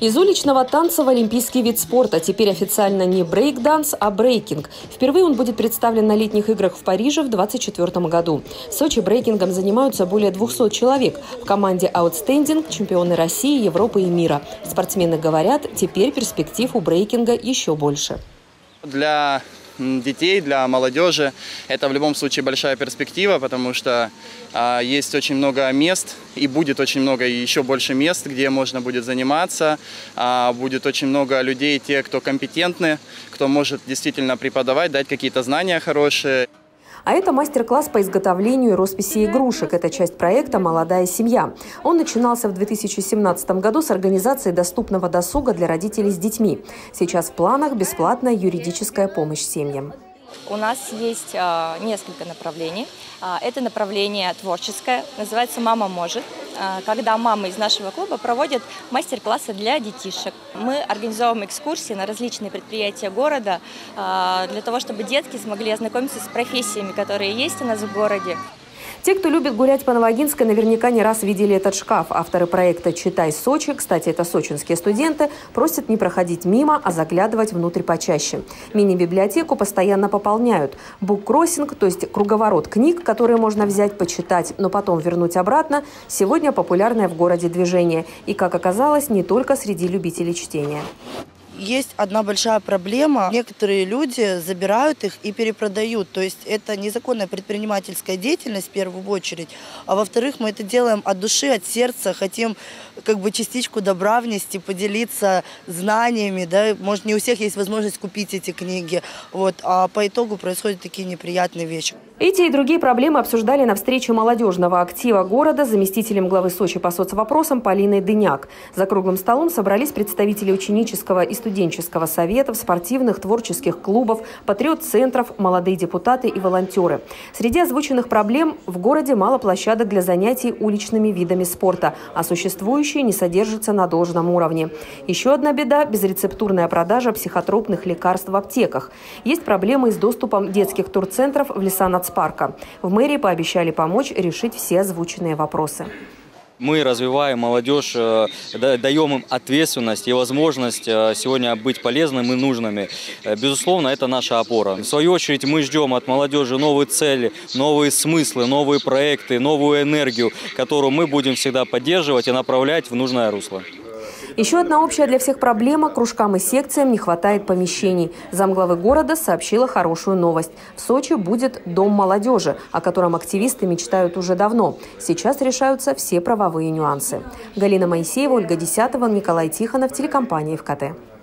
Из уличного танца в олимпийский вид спорта. Теперь официально не брейк-данс, а брейкинг. Впервые он будет представлен на летних играх в Париже в 2024 году. В Сочи брейкингом занимаются более 200 человек. В команде «Аутстендинг» чемпионы России, Европы и мира. Спортсмены говорят, теперь перспектив у брейкинга еще больше. Для детей, для молодежи это в любом случае большая перспектива, потому что есть очень много мест и будет очень много еще больше мест, где можно будет заниматься. Будет очень много людей, те, кто компетентны, кто может действительно преподавать, дать какие-то знания хорошие. А это мастер-класс по изготовлению и росписи игрушек. Это часть проекта «Молодая семья». Он начинался в 2017 году с организации доступного досуга для родителей с детьми. Сейчас в планах бесплатная юридическая помощь семьям. У нас есть несколько направлений. Это направление творческое, называется «Мама может», когда мамы из нашего клуба проводят мастер-классы для детишек. Мы организовываем экскурсии на различные предприятия города для того, чтобы детки смогли ознакомиться с профессиями, которые есть у нас в городе. Те, кто любит гулять по Новогинской, наверняка не раз видели этот шкаф. Авторы проекта «Читай Сочи», кстати, это сочинские студенты, просят не проходить мимо, а заглядывать внутрь почаще. Мини-библиотеку постоянно пополняют. Буккроссинг, то есть круговорот книг, которые можно взять, почитать, но потом вернуть обратно, сегодня популярное в городе движение. И, как оказалось, не только среди любителей чтения. Есть одна большая проблема. Некоторые люди забирают их и перепродают. То есть это незаконная предпринимательская деятельность в первую очередь. А во-вторых, мы это делаем от души, от сердца. Хотим частичку добра внести, поделиться знаниями. Да? Может, не у всех есть возможность купить эти книги. А по итогу происходят такие неприятные вещи. Эти и другие проблемы обсуждали на встрече молодежного актива города с заместителем главы Сочи по соцвопросам Полиной Дыняк. За круглым столом собрались представители ученического и студенческого советов, спортивных, творческих клубов, патриот-центров, молодые депутаты и волонтеры. Среди озвученных проблем в городе мало площадок для занятий уличными видами спорта, а существующие не содержатся на должном уровне. Еще одна беда – безрецептурная продажа психотропных лекарств в аптеках. Есть проблемы с доступом детских турцентров в леса нацпарка. В мэрии пообещали помочь решить все озвученные вопросы. Мы развиваем молодежь, даем им ответственность и возможность сегодня быть полезными и нужными. Безусловно, это наша опора. В свою очередь, мы ждем от молодежи новые цели, новые смыслы, новые проекты, новую энергию, которую мы будем всегда поддерживать и направлять в нужное русло. Еще одна общая для всех проблема – кружкам и секциям не хватает помещений. Замглавы города сообщила хорошую новость. В Сочи будет Дом молодежи, о котором активисты мечтают уже давно. Сейчас решаются все правовые нюансы. Галина Моисеева, Ольга Десятова, Николай Тихонов, телекомпания ФКТ.